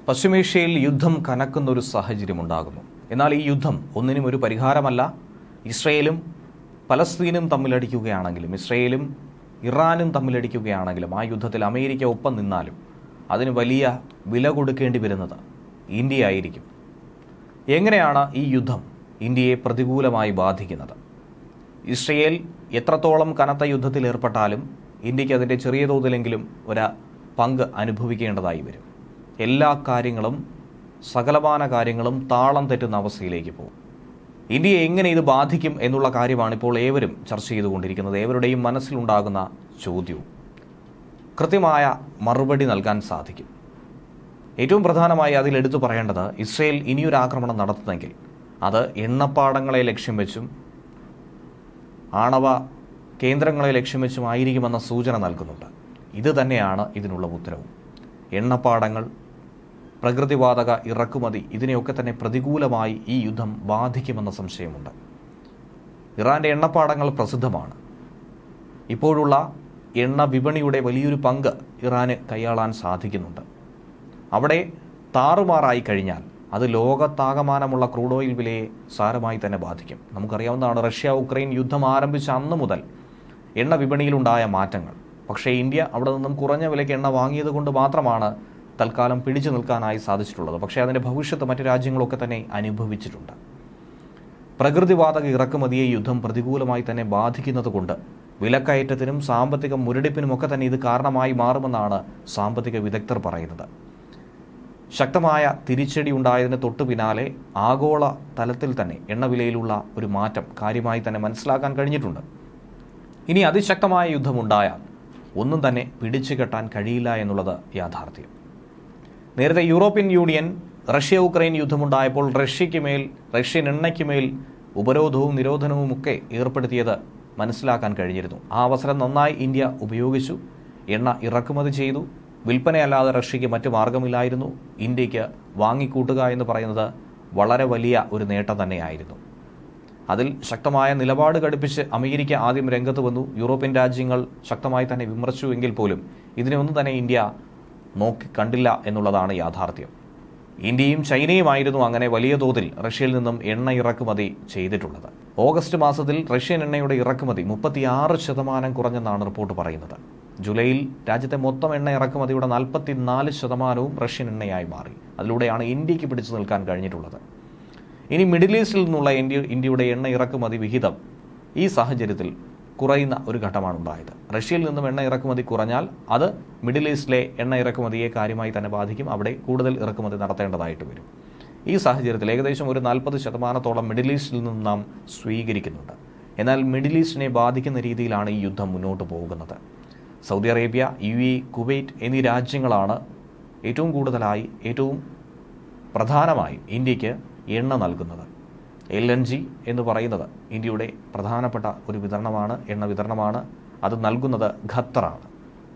പശ്ചിമേഷ്യയിൽ യുദ്ധം കനക്കുന്നൊരു സാഹചര്യമുണ്ടാകുന്നു. എന്നാൽ ഈ യുദ്ധം ഒന്നിനും ഒരു പരിഹാരമല്ല. ഇസ്രയേലും പലസ്തീനും തമ്മിലടിക്കുകയാണെങ്കിലും, ഇസ്രയേലും ഇറാനും തമ്മിലടിക്കുകയാണെങ്കിലും, ആ യുദ്ധത്തിൽ അമേരിക്ക ഒപ്പം നിന്നാലും അതിന് വലിയ വില കൊടുക്കേണ്ടി വരുന്നത് ഇന്ത്യ ആയിരിക്കും. എങ്ങനെയാണ് ഈ യുദ്ധം ഇന്ത്യയെ പ്രതികൂലമായി ബാധിക്കുന്നത്? ഇസ്രയേൽ എത്രത്തോളം കനത്ത യുദ്ധത്തിൽ ഏർപ്പെട്ടാലും ഇന്ത്യക്ക് അതിൻ്റെ ചെറിയ തോതിലെങ്കിലും ഒരു പങ്ക് അനുഭവിക്കേണ്ടതായി വരും. എല്ലാ കാര്യങ്ങളും, സകലമാന കാര്യങ്ങളും താളം തെറ്റുന്ന അവസ്ഥയിലേക്ക് പോകും. ഇന്ത്യയെ എങ്ങനെ ഇത് ബാധിക്കും എന്നുള്ള കാര്യമാണ് ഇപ്പോൾ ഏവരും ചർച്ച ചെയ്തുകൊണ്ടിരിക്കുന്നത്. ഏവരുടെയും മനസ്സിലുണ്ടാകുന്ന ചോദ്യവും കൃത്യമായ മറുപടി നൽകാൻ സാധിക്കും. ഏറ്റവും പ്രധാനമായി അതിലെടുത്തു പറയേണ്ടത്, ഇസ്രയേൽ ഇനിയൊരു ആക്രമണം നടത്തുന്നെങ്കിൽ അത് എണ്ണപ്പാടങ്ങളെ ലക്ഷ്യം വെച്ചും ആണവ കേന്ദ്രങ്ങളെ ലക്ഷ്യം വെച്ചും ആയിരിക്കുമെന്ന സൂചന നൽകുന്നുണ്ട്. ഇത് തന്നെയാണ് ഇതിനുള്ള ഉത്തരവും. എണ്ണപ്പാടങ്ങൾ, പ്രകൃതിവാതക ഇറക്കുമതി, ഇതിനെയൊക്കെ തന്നെ പ്രതികൂലമായി ഈ യുദ്ധം ബാധിക്കുമെന്ന സംശയമുണ്ട്. ഇറാൻ്റെ എണ്ണപ്പാടങ്ങൾ പ്രസിദ്ധമാണ്. ഇപ്പോഴുള്ള എണ്ണ വിപണിയുടെ വലിയൊരു പങ്ക് ഇറാന് കൈയാളാൻ സാധിക്കുന്നുണ്ട്. അവിടെ താറുമാറായി കഴിഞ്ഞാൽ അത് ലോകത്താകമാനമുള്ള ക്രൂഡ് ഓയിൽ വിലയെ സാരമായി തന്നെ ബാധിക്കും. നമുക്കറിയാവുന്നതാണ്, റഷ്യ-ഉക്രൈൻ യുദ്ധം ആരംഭിച്ച അന്ന് മുതൽ എണ്ണ വിപണിയിലുണ്ടായ മാറ്റങ്ങൾ. പക്ഷേ ഇന്ത്യ അവിടെ നിന്നും കുറഞ്ഞ വിലയ്ക്ക് എണ്ണ വാങ്ങിയത് കൊണ്ട് മാത്രമാണ് തൽക്കാലം പിടിച്ചു നിൽക്കാനായി സാധിച്ചിട്ടുള്ളത്. പക്ഷേ അതിൻ്റെ ഭവിഷ്യത്ത് മറ്റു രാജ്യങ്ങളൊക്കെ തന്നെ അനുഭവിച്ചിട്ടുണ്ട്. പ്രകൃതിവാതക ഇറക്കുമതിയെ യുദ്ധം പ്രതികൂലമായി തന്നെ ബാധിക്കുന്നത് കൊണ്ട് വിലക്കയറ്റത്തിനും സാമ്പത്തിക മുരടിപ്പിനുമൊക്കെ തന്നെ ഇത് കാരണമായി മാറുമെന്നാണ് സാമ്പത്തിക വിദഗ്ധർ പറയുന്നത്. ശക്തമായ തിരിച്ചടി ഉണ്ടായതിന് തൊട്ടു പിന്നാലെ ആഗോള തലത്തിൽ തന്നെ എണ്ണവിലയിലുള്ള ഒരു മാറ്റം കാര്യമായി തന്നെ മനസ്സിലാക്കാൻ കഴിഞ്ഞിട്ടുണ്ട്. ഇനി അതിശക്തമായ യുദ്ധമുണ്ടായാൽ ഒന്നും തന്നെ പിടിച്ചു കെട്ടാൻ കഴിയില്ല എന്നുള്ളത് യാഥാർത്ഥ്യം. നേരത്തെ യൂറോപ്യൻ യൂണിയൻ റഷ്യ-ഉക്രൈൻ യുദ്ധമുണ്ടായപ്പോൾ റഷ്യൻ എണ്ണയ്ക്ക് മേൽ ഉപരോധവും നിരോധനവും ഒക്കെ ഏർപ്പെടുത്തിയത് മനസ്സിലാക്കാൻ കഴിഞ്ഞിരുന്നു. ആ അവസരം നന്നായി ഇന്ത്യ ഉപയോഗിച്ചു. എണ്ണ ഇറക്കുമതി ചെയ്തു. വിൽപ്പനയല്ലാതെ റഷ്യയ്ക്ക് മറ്റു മാർഗമില്ലായിരുന്നു. ഇന്ത്യക്ക് വാങ്ങിക്കൂട്ടുക എന്ന് പറയുന്നത് വളരെ വലിയ ഒരു നേട്ടം തന്നെയായിരുന്നു. അതിൽ ശക്തമായ നിലപാട് ഘടിപ്പിച്ച് അമേരിക്ക ആദ്യം രംഗത്ത് വന്നു. യൂറോപ്യൻ രാജ്യങ്ങൾ ശക്തമായി തന്നെ വിമർശിച്ചുവെങ്കിൽ പോലും ഇതിനെയൊന്നും തന്നെ ഇന്ത്യ നോക്കി കണ്ടില്ല എന്നുള്ളതാണ് യാഥാർത്ഥ്യം. ഇന്ത്യയും ചൈനയുമായിരുന്നു അങ്ങനെ വലിയ തോതിൽ റഷ്യയിൽ നിന്നും എണ്ണ ഇറക്കുമതി ചെയ്തിട്ടുള്ളത്. ഓഗസ്റ്റ് മാസത്തിൽ റഷ്യൻ എണ്ണയുടെ ഇറക്കുമതി 36% കുറഞ്ഞെന്നാണ് റിപ്പോർട്ട് പറയുന്നത്. ജൂലൈയിൽ രാജ്യത്തെ മൊത്തം എണ്ണ ഇറക്കുമതിയുടെ 44% റഷ്യൻ എണ്ണയായി മാറി. അതിലൂടെയാണ് ഇന്ത്യക്ക് പിടിച്ചു നിൽക്കാൻ കഴിഞ്ഞിട്ടുള്ളത്. ഇനി മിഡിൽ ഈസ്റ്റിൽ നിന്നുള്ള ഇന്ത്യയുടെ എണ്ണ ഇറക്കുമതി വിഹിതം ഈ സാഹചര്യത്തിൽ കുറയുന്ന ഒരു ഘട്ടമാണ് ഉണ്ടായത്. റഷ്യയിൽ നിന്നും എണ്ണ ഇറക്കുമതി കുറഞ്ഞാൽ അത് മിഡിൽ ഈസ്റ്റിലെ എണ്ണ ഇറക്കുമതിയെ കാര്യമായി തന്നെ ബാധിക്കും. അവിടെ കൂടുതൽ ഇറക്കുമതി നടത്തേണ്ടതായിട്ട് വരും. ഈ സാഹചര്യത്തിൽ ഏകദേശം ഒരു 40% മിഡിൽ ഈസ്റ്റിൽ നിന്നും നാം സ്വീകരിക്കുന്നുണ്ട്. എന്നാൽ മിഡിൽ ഈസ്റ്റിനെ ബാധിക്കുന്ന രീതിയിലാണ് ഈ യുദ്ധം മുന്നോട്ട് പോകുന്നത്. സൗദി അറേബ്യ, UAE, കുവൈറ്റ് എന്നീ രാജ്യങ്ങളാണ് ഏറ്റവും പ്രധാനമായും ഇന്ത്യക്ക് എണ്ണ നൽകുന്നത്. LNG എന്ന് പറയുന്നത് ഇന്ത്യയുടെ പ്രധാനപ്പെട്ട ഒരു എണ്ണ വിതരണമാണ്. അത് നൽകുന്നത് ഖത്തറാണ്.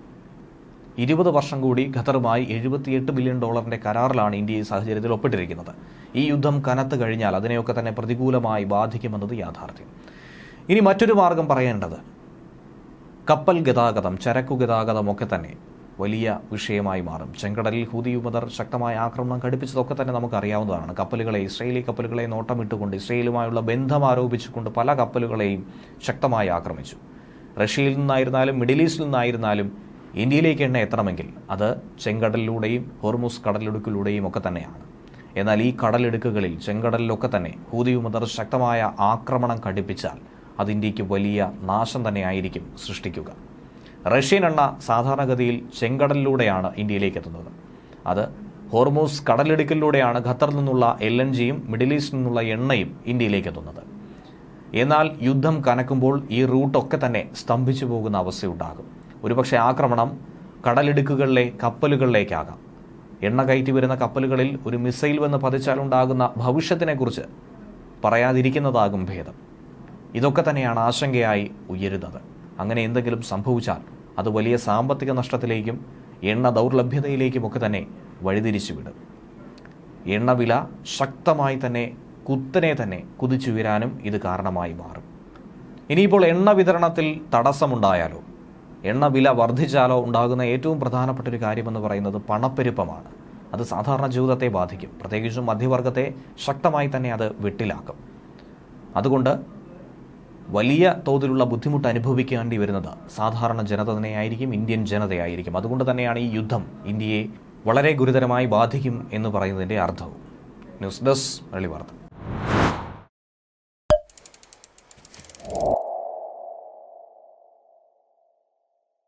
20 വർഷം കൂടി ഖത്തറുമായി $78 ബില്യൺ കരാറിലാണ് ഇന്ത്യ ഈ സാഹചര്യത്തിൽ ഒപ്പിട്ടിരിക്കുന്നത്. ഈ യുദ്ധം കനത്ത് കഴിഞ്ഞാൽ അതിനെയൊക്കെ തന്നെ പ്രതികൂലമായി ബാധിക്കുമെന്നത് യാഥാർത്ഥ്യം. ഇനി മറ്റൊരു മാർഗം പറയേണ്ടത്, കപ്പൽ ഗതാഗതം, ചരക്കു ഗതാഗതമൊക്കെ തന്നെ വലിയ വിഷയമായി മാറും. ചെങ്കടലിൽ ഹൂതി വിമതർ ശക്തമായ ആക്രമണം ഘടിപ്പിച്ചതൊക്കെ തന്നെ നമുക്കറിയാവുന്നതാണ്. ഇസ്രയേലി കപ്പലുകളെ നോട്ടമിട്ടുകൊണ്ട്, ഇസ്രയേലുമായുള്ള ബന്ധം ആരോപിച്ചുകൊണ്ട് പല കപ്പലുകളെയും ശക്തമായി ആക്രമിച്ചു. റഷ്യയിൽ നിന്നായിരുന്നാലും മിഡിൽ ഈസ്റ്റിൽ നിന്നായിരുന്നാലും ഇന്ത്യയിലേക്ക് എണ്ണ എത്തണമെങ്കിൽ അത് ചെങ്കടലിലൂടെയും ഹോർമുസ് കടലിടുക്കിലൂടെയും ഒക്കെ തന്നെയാണ്. എന്നാൽ ഈ കടലിടുക്കുകളിൽ, ചെങ്കടലിലൊക്കെ തന്നെ ഹൂതി വിമതർ ശക്തമായ ആക്രമണം ഘടിപ്പിച്ചാൽ അത് ഇന്ത്യക്ക് വലിയ നാശം തന്നെയായിരിക്കും സൃഷ്ടിക്കുക. റഷ്യൻ എണ്ണ സാധാരണഗതിയിൽ ചെങ്കടലിലൂടെയാണ് ഇന്ത്യയിലേക്ക് എത്തുന്നത്. അത് ഹോർമൂസ് കടലിടുക്കിലൂടെയാണ് ഖത്തറിൽ നിന്നുള്ള LNGയും മിഡിൽ ഈസ്റ്റിൽ നിന്നുള്ള എണ്ണയും ഇന്ത്യയിലേക്ക് എത്തുന്നത്. എന്നാൽ യുദ്ധം കനക്കുമ്പോൾ ഈ റൂട്ടൊക്കെ തന്നെ സ്തംഭിച്ചു പോകുന്ന അവസ്ഥയുണ്ടാകും. ഒരുപക്ഷെ ആക്രമണം കടലിടുക്കുകളിലെ കപ്പലുകളിലേക്കാകാം. എണ്ണ കയറ്റി വരുന്ന കപ്പലുകളിൽ ഒരു മിസൈൽ വന്ന് പതിച്ചാലുണ്ടാകുന്ന ഭവിഷ്യത്തിനെക്കുറിച്ച് പറയാതിരിക്കുന്നതാകും ഭേദം. ഇതൊക്കെ തന്നെയാണ് ആശങ്കയായി ഉയരുന്നത്. അങ്ങനെ എന്തെങ്കിലും സംഭവിച്ചാൽ അത് വലിയ സാമ്പത്തിക നഷ്ടത്തിലേക്കും എണ്ണ ദൗർലഭ്യതയിലേക്കുമൊക്കെ തന്നെ വഴിതിരിച്ചു വിടും. എണ്ണവില ശക്തമായി തന്നെ കുത്തനെ തന്നെ കുതിച്ചുയരാനും ഇത് കാരണമായി മാറും. ഇനിയിപ്പോൾ എണ്ണ വിതരണത്തിൽ തടസ്സമുണ്ടായാലോ, എണ്ണ വില വർദ്ധിച്ചാലോ ഉണ്ടാകുന്ന ഏറ്റവും പ്രധാനപ്പെട്ട ഒരു കാര്യമെന്ന് പറയുന്നത് പണപ്പെരുപ്പമാണ്. അത് സാധാരണ ജീവിതത്തെ ബാധിക്കും. പ്രത്യേകിച്ചും മധ്യവർഗത്തെ ശക്തമായി തന്നെ അത് വെട്ടിലാക്കും. അതുകൊണ്ട് വലിയ തോതിലുള്ള ബുദ്ധിമുട്ട് അനുഭവിക്കേണ്ടി വരുന്നത് സാധാരണ ജനത തന്നെയായിരിക്കും, ഇന്ത്യൻ ജനതയായിരിക്കും. അതുകൊണ്ട് തന്നെയാണ് ഈ യുദ്ധം ഇന്ത്യയെ വളരെ ഗുരുതരമായി ബാധിക്കും എന്ന് പറയുന്നതിൻ്റെ അർത്ഥവും. ന്യൂസ് ഡെസ്ക് മലയാളി വാർത്ത.